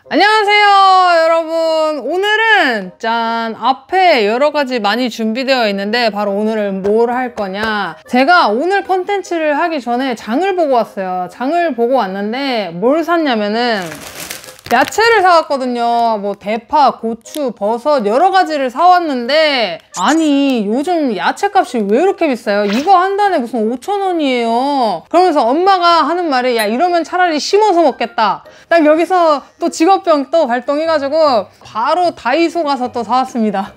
안녕하세요 여러분. 오늘은 짠 앞에 여러가지 많이 준비되어 있는데 바로 오늘은 뭘 할 거냐, 제가 오늘 컨텐츠를 하기 전에 장을 보고 왔어요. 장을 보고 왔는데 뭘 샀냐면은 야채를 사왔거든요. 뭐 대파, 고추, 버섯 여러 가지를 사왔는데 아니 요즘 야채값이 왜 이렇게 비싸요? 이거 한 단에 무슨 5,000원이에요. 그러면서 엄마가 하는 말이 야 이러면 차라리 심어서 먹겠다. 딱 여기서 또 직업병 또 발동해가지고 바로 다이소 가서 또 사왔습니다.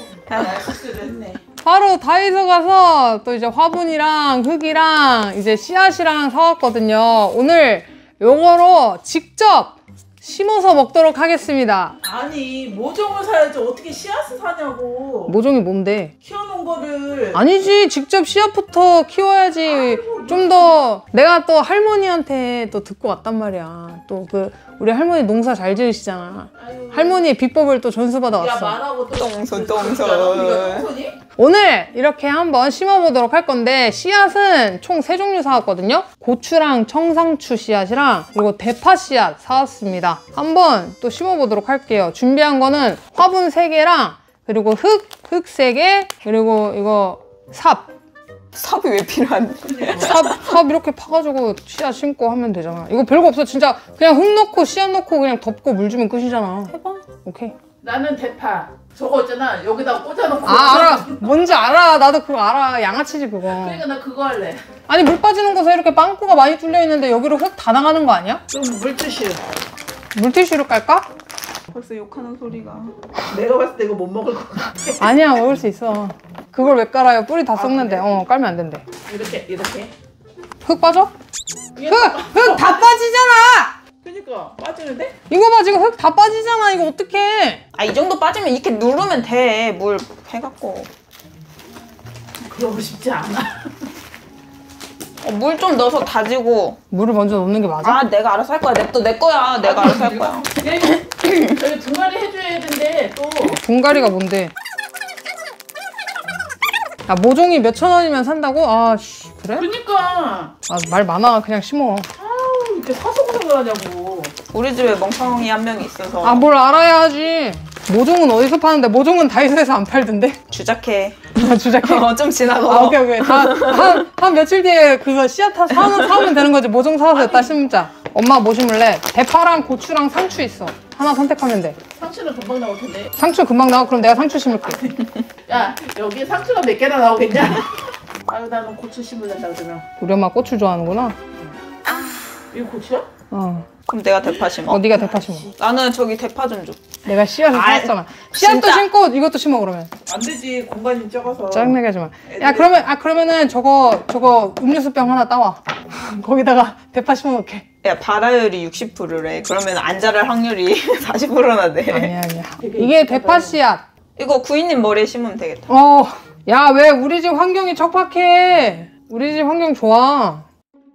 바로 다이소 가서 또 이제 화분이랑 흙이랑 이제 씨앗이랑 사왔거든요. 오늘 요거로 직접 심어서 먹도록 하겠습니다. 아니 모종을 사야지 어떻게 씨앗을 사냐고. 모종이 뭔데? 키워놓은 거를. 아니지, 직접 씨앗부터 키워야지. 좀 더 내가 또 할머니한테 또 듣고 왔단 말이야. 또 그 우리 할머니 농사 잘 지으시잖아. 아유. 할머니의 비법을 또 전수받아 왔어. 야 말하고 또 똥손. 오늘 이렇게 한번 심어보도록 할 건데 씨앗은 총 3종류 사왔거든요. 고추랑 청상추 씨앗이랑 그리고 대파 씨앗 사왔습니다. 한번 또 심어보도록 할게요. 준비한 거는 화분 3개랑 그리고 흙 3개 그리고 이거 삽이 왜 필요한데? 삽 이렇게 파가지고 씨앗 심고 하면 되잖아. 이거 별거 없어. 진짜 그냥 흙 넣고 씨앗 넣고 그냥 덮고 물 주면 끝이잖아. 해봐. 오케이. 나는 대파 저거 있잖아 여기다 꽂아놓고. 아 알아. 뭔지 알아. 나도 그거 알아. 양아치지 그거. 그러니까 나 그거 할래. 아니 물 빠지는 곳에 이렇게 빵꾸가 많이 뚫려 있는데 여기로 흙 다 나가는 거 아니야? 그럼 물티슈. 물티슈로 깔까? 벌써 욕하는 소리가. 내가 봤을 때 이거 못 먹을 것 같아. 아니야 먹을 수 있어. 그걸 왜 깔아요? 뿌리 다 썩는데. 그래? 깔면 안 된대. 이렇게 흙 빠져? 흙 다 빠지잖아! 그니까 빠지는데? 이거 봐 지금 흙 다 빠지잖아. 이거 어떡해. 아, 이 정도 빠지면 이렇게 누르면 돼. 물 해갖고. 그러고 싶지 않아. 물 좀 넣어서 다지고. 물을 먼저 넣는 게 맞아? 아, 내가 알아서 할 거야. 냅둬, 내 거야. 내가 알아서 할 거야. 저희 분갈이 해줘야 되는데 또. 분갈이가 뭔데? 야 모종이 몇천 원이면 산다고? 아씨 그래? 그니까. 아 말 많아. 그냥 심어. 아우 이렇게 사서 고생을 하냐고. 우리 집에 멍청이 한 명이 있어서. 아 뭘 알아야 하지. 모종은 어디서 파는데? 모종은 다이소에서 안 팔던데? 주작해. 주작해. 좀 지나고. 아 오케이. 한 며칠 뒤에 그거 씨앗 사오면 되는 거지. 모종 사와서 여기다 심자. 엄마 뭐 심을래? 대파랑 고추랑 상추 있어. 하나 선택하면 돼. 상추는 금방 나올 텐데. 상추 금방 나와. 그럼 내가 상추 심을게. 야 여기 상추가 몇 개나 나오겠냐? 아유 나는 고추 심을랜다 그러면. 우리 엄마 고추 좋아하는구나. 이거 고추야? 그럼 내가 대파 심어. 네가 대파 심어. 나는 저기 대파 좀 줘. 내가 씨앗을 사왔잖아. 씨앗도 진짜. 심고 이것도 심어 그러면. 안 되지 공간이 적어서. 짜증나게 하지 마. 야 그러면은 저거 음료수병 하나 따와. 거기다가 대파 심어 놓게. 야, 발화율이 60%래. 그러면 안 자랄 확률이 40%나 돼. 아니야. 이게 대파 씨앗. 이거 구이님 머리에 심으면 되겠다. 야 왜 우리 집 환경이 척박해. 우리 집 환경 좋아.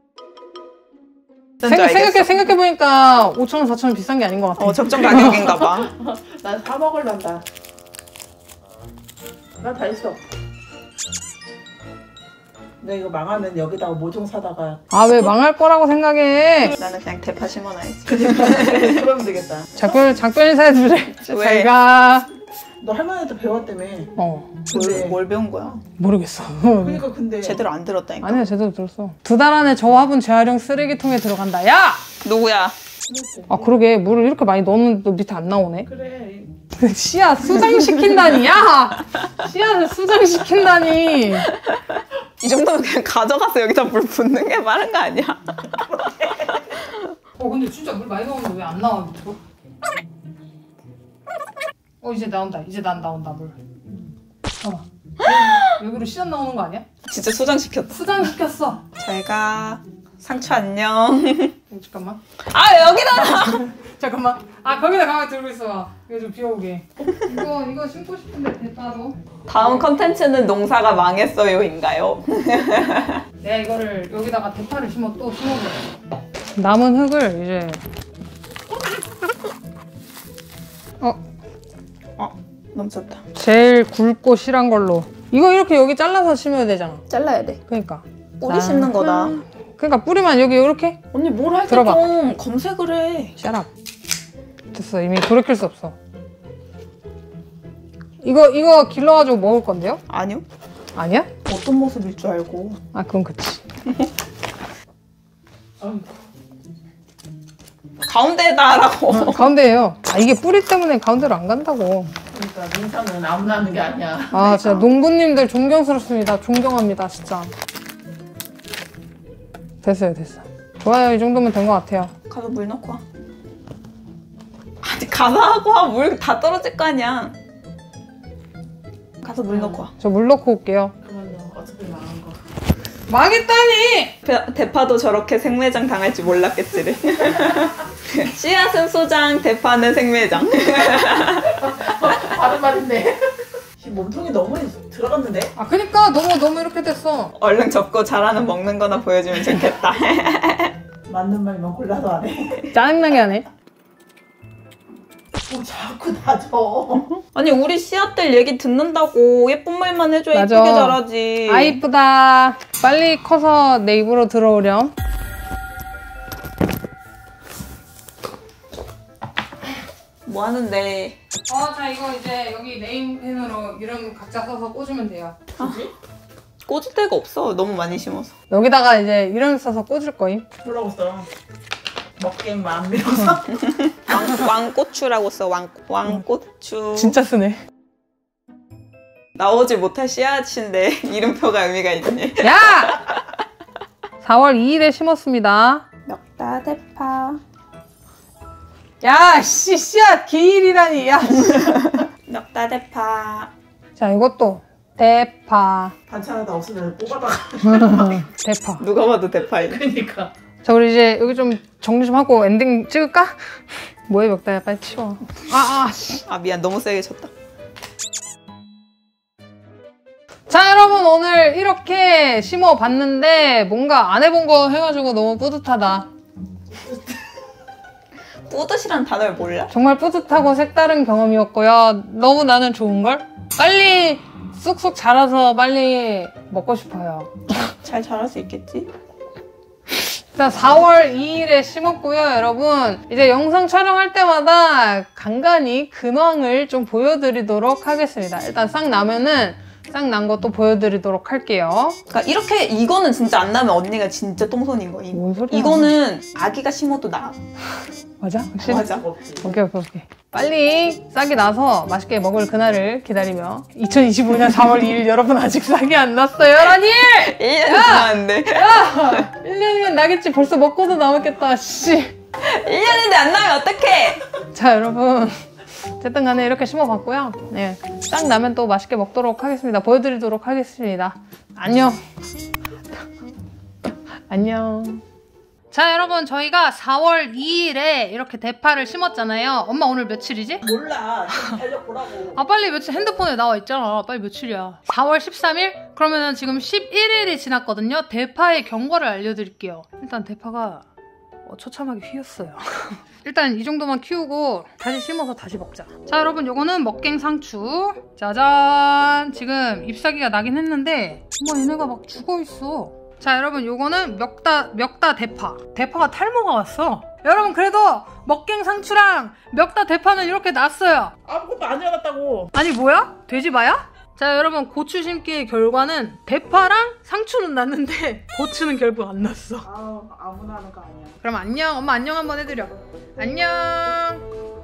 생각해보니까 5,000원, 4,000원 비싼 게 아닌 것 같아. 적정 가격인가 봐. 난 사 먹을란다. 나 다 있어. 나 이거 망하면 여기다가 모종 사다가. 아 왜 망할 거라고 생각해. 나는 그냥 대파 심어놔야지. 그러면 되겠다. 작별 인사해주래. 왜? 잘가. 너 할머니한테 배웠다며. 근데 뭘 배운 거야? 모르겠어. 그러니까 근데 제대로 안 들었다니까. 아니야 제대로 들었어. 2달 안에 저 화분 재활용 쓰레기통에 들어간다. 야! 누구야? 아 그러게 물을 이렇게 많이 넣었는데도 밑에 안 나오네. 그래. 씨앗 수장시킨다니. 야! 씨앗을 수장시킨다니. 이 정도면 그냥 가져가서 여기다 물 붓는 게 빠른 거 아니야? 근데 진짜 물 많이 넣었는데 왜 안 나와 밑으로? 이제 나온다. 이제 나온다 물. 잠깐만. 여기로 씨앗 나오는 거 아니야? 진짜 소장시켰다. 수장시켰어. 잘가. 상추 안녕. 잠깐만. 아, 여기다! 잠깐만. 거기다 가만히 들고 있어. 이거 좀 비워오게. 이거 심고 싶은데 대파도. 다음 컨텐츠는 농사가 망했어요인가요? 내가 이거를 여기다가 대파를 또 심어보래. 남은 흙을 이제 넘쳤다. 제일 굵고 실한 걸로. 이거 이렇게 여기 잘라서 심어야 되잖아. 잘라야 돼. 그러니까. 뿌리 심는 거다. 그러니까 뿌리만 여기 이렇게. 언니 뭘 할 때 들어봐. 좀 검색을 해. 샤랍. 잘못했어. 이미 돌이킬 수 없어. 이거 길러가지고 먹을 건데요? 아니요. 아니야? 어떤 모습일 줄 알고. 아, 그건 그치. 아이고. 가운데다라고. 가운데예요. 아, 이게 뿌리 때문에 가운데로 안 간다고. 그러니까 민서는 아무나 하는 게 아니야. 아, 진짜 농부님들 존경스럽습니다. 존경합니다, 진짜. 됐어요. 좋아요. 이 정도면 된 것 같아요. 가서 물 넣고 와. 아니 가서 하고 와. 물 다 떨어질 거 아니야. 가서 물 넣고 와. 저 물 넣고 올게요. 그러면요. 어차피 망한 거. 망했다니! 대파도 저렇게 생매장 당할 줄 몰랐겠지를. 씨앗은 소장, 대파는 생매장. 다른 말인데. 몸통이 너무 들어갔는데? 아, 그니까 너무 이렇게 됐어. 얼른 접고 잘하는 먹는 거나 보여주면 좋겠다. 맞는 말만 골라도 안 해. 짜증나게 하네. 뭐 자꾸 다져. 아니 우리 씨앗들 얘기 듣는다고 예쁜 말만 해줘야 맞아. 예쁘게 자라지. 아, 이쁘다. 빨리 커서 내 입으로 들어오렴. 뭐 하는데? 자, 이거 이제 여기 네임펜으로 이름 각자 써서 꽂으면 돼요. 뭐지? 꽂을 데가 없어. 너무 많이 심어서. 여기다가 이제 이름 써서 꽂을 거임. 뭐라고 써? 먹게임 마음 밀어서. 왕고추라고 써. 왕고추. 진짜 쓰네. 나오지 못할 씨앗인데 이름표가 의미가 있네. 야! 4월 2일에 심었습니다. 멱다 대파. 야, 씨앗 기일이라니. 야. 멱다 대파. 자, 이것도 대파. 반찬 하나 없으면 뽑아봐. 대파. 누가 봐도 대파이네. 그러니까. 자, 우리 이제 여기 좀 정리 좀 하고 엔딩 찍을까? 뭐해, 멱다야. 빨리 치워. 씨. 아 미안 너무 세게 쳤다. 자, 여러분 오늘 이렇게 심어봤는데 뭔가 안 해본 거 해가지고 너무 뿌듯하다. 뿌듯이란 단어를 몰라? 정말 뿌듯하고 색다른 경험이었고요. 너무 나는 좋은걸? 빨리 쑥쑥 자라서 빨리 먹고 싶어요. 잘 자랄 수 있겠지? 일단 4월 2일에 심었고요, 여러분. 이제 영상 촬영할 때마다 간간히 근황을 좀 보여드리도록 하겠습니다. 일단 싹 나면은 싹 난 것도 보여드리도록 할게요. 그러니까 이렇게 이거는 진짜 안 나면 언니가 진짜 똥손인 거임. 뭔 소리야? 이거는 아기가 심어도 나. 맞아? 확실히? 맞아. 오케이. 빨리 싹이 나서 맛있게 먹을 그날을 기다리며 2025년 4월 2일 여러분 아직 싹이 안 났어요, 라니! 1년 지났는데. 1년이면 나겠지. 벌써 먹고도 남았겠다, 씨. 1년인데 안 나면 어떡해? 자, 여러분. 어쨌든 간에 이렇게 심어봤고요. 네, 싹 나면 또 맛있게 먹도록 하겠습니다. 보여드리도록 하겠습니다. 안녕. 안녕. 자, 여러분 저희가 4월 2일에 이렇게 대파를 심었잖아요. 엄마 오늘 며칠이지? 몰라. 좀 달려보라고. 아, 빨리 며칠 핸드폰에 나와 있잖아. 빨리 며칠이야. 4월 13일? 그러면 지금 11일이 지났거든요. 대파의 경과를 알려드릴게요. 일단 대파가 처참하게 휘었어요. 일단 이 정도만 키우고 다시 심어서 다시 먹자. 자, 여러분 요거는 먹갱 상추. 짜잔. 지금 잎사귀가 나긴 했는데 얘네가 막 죽어있어. 자, 여러분 요거는 멱다 대파. 대파가 탈모가 왔어. 여러분 그래도 먹갱 상추랑 멱다 대파는 이렇게 났어요. 아무것도 안 해놨다고. 아니 뭐야? 돼지바야? 자, 여러분 고추 심기의 결과는 대파랑 상추는 났는데 고추는 결국 안 났어. 아무나 하는 거 아니야. 그럼 안녕. 엄마 안녕 한번 해드려. 안녕.